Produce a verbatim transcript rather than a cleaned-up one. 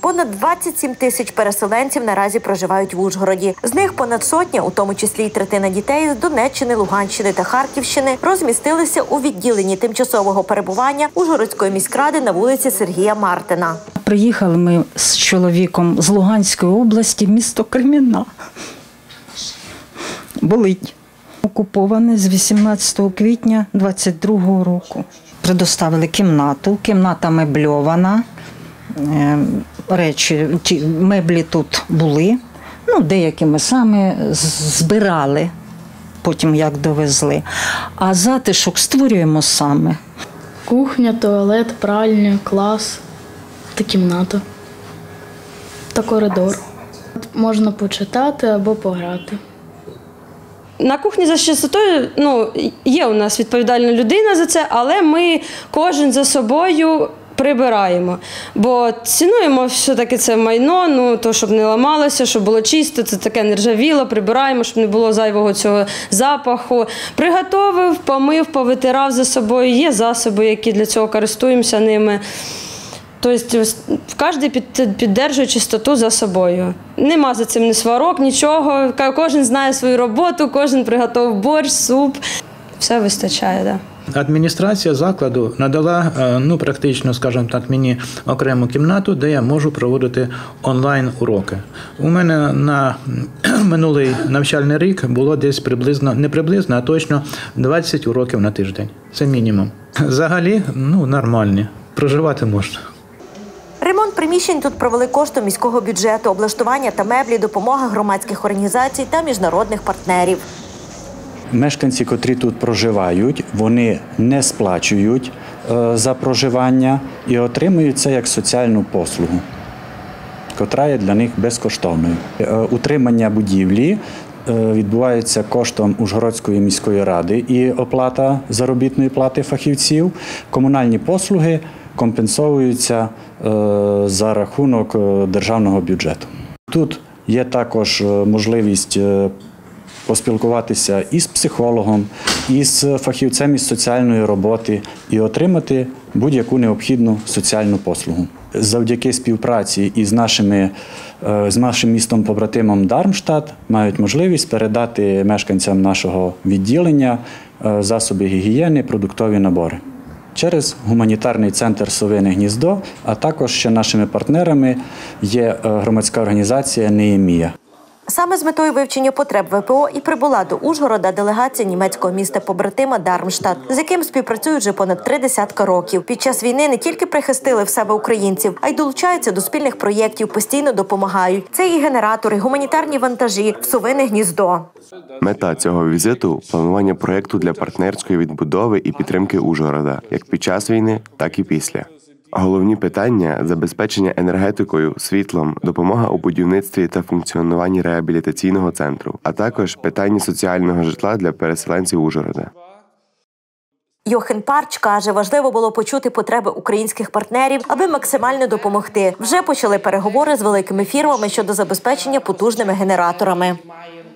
Понад двадцять сім тисяч переселенців наразі проживають в Ужгороді. З них понад сотня, у тому числі й третина дітей з Донеччини, Луганщини та Харківщини, розмістилися у відділенні тимчасового перебування Ужгородської міськради на вулиці Сергія Мартина. Приїхали ми з чоловіком з Луганської області, місто Кремінна. Болить. Окуповане з вісімнадцятого квітня двадцять другого року. Предоставили кімнату, кімната мебльована, речі, меблі тут були, ну, деякі ми самі збирали, потім як довезли, а затишок створюємо саме. Кухня, туалет, пральня, клас та кімната та коридор. Можна почитати або пограти. На кухні за чистотою, ну, є у нас відповідальна людина за це, але ми кожен за собою прибираємо. Бо цінуємо все-таки це майно, ну, то, щоб не ламалося, щоб було чисто, це таке не ржавіло, прибираємо, щоб не було зайвого цього запаху. Приготовив, помив, повитирав за собою, є засоби, які для цього користуємося ними. Тобто кожен підтримує чистоту за собою. Нема за цим ні сварок, нічого. Кожен знає свою роботу, кожен приготував борщ, суп. Все вистачає, так. Да. Адміністрація закладу надала, ну, практично, скажімо так, мені окрему кімнату, де я можу проводити онлайн-уроки. У мене на минулий навчальний рік було десь приблизно, не приблизно, а точно двадцять уроків на тиждень. Це мінімум. Взагалі, ну, нормальні. Проживати можна. Ремонт приміщень тут провели коштом міського бюджету, облаштування та меблі, допомога громадських організацій та міжнародних партнерів. Мешканці, котрі тут проживають, вони не сплачують за проживання і отримують це як соціальну послугу, котра є для них безкоштовною. Утримання будівлі відбувається коштом Ужгородської міської ради і оплата заробітної плати фахівців. Комунальні послуги компенсовуються за рахунок державного бюджету. Тут є також можливість поспілкуватися із психологом, із фахівцем із соціальної роботи і отримати будь-яку необхідну соціальну послугу. Завдяки співпраці із нашими, з нашим містом-побратимом Дармштадт мають можливість передати мешканцям нашого відділення засоби гігієни, продуктові набори. Через гуманітарний центр «Совине гніздо», а також ще нашими партнерами є громадська організація «Неємія». Саме з метою вивчення потреб ВПО і прибула до Ужгорода делегація німецького міста-побратима Дармштадт, з яким співпрацюють вже понад три десятка років. Під час війни не тільки прихистили в себе українців, а й долучаються до спільних проєктів, постійно допомагають. Це і генератори, гуманітарні вантажі в «Совине гніздо». Мета цього візиту – планування проєкту для партнерської відбудови і підтримки Ужгорода, як під час війни, так і після. Головні питання – забезпечення енергетикою, світлом, допомога у будівництві та функціонуванні реабілітаційного центру, а також питання соціального житла для переселенців Ужгорода. Йохен Парч каже, важливо було почути потреби українських партнерів, аби максимально допомогти. Вже почали переговори з великими фірмами щодо забезпечення потужними генераторами.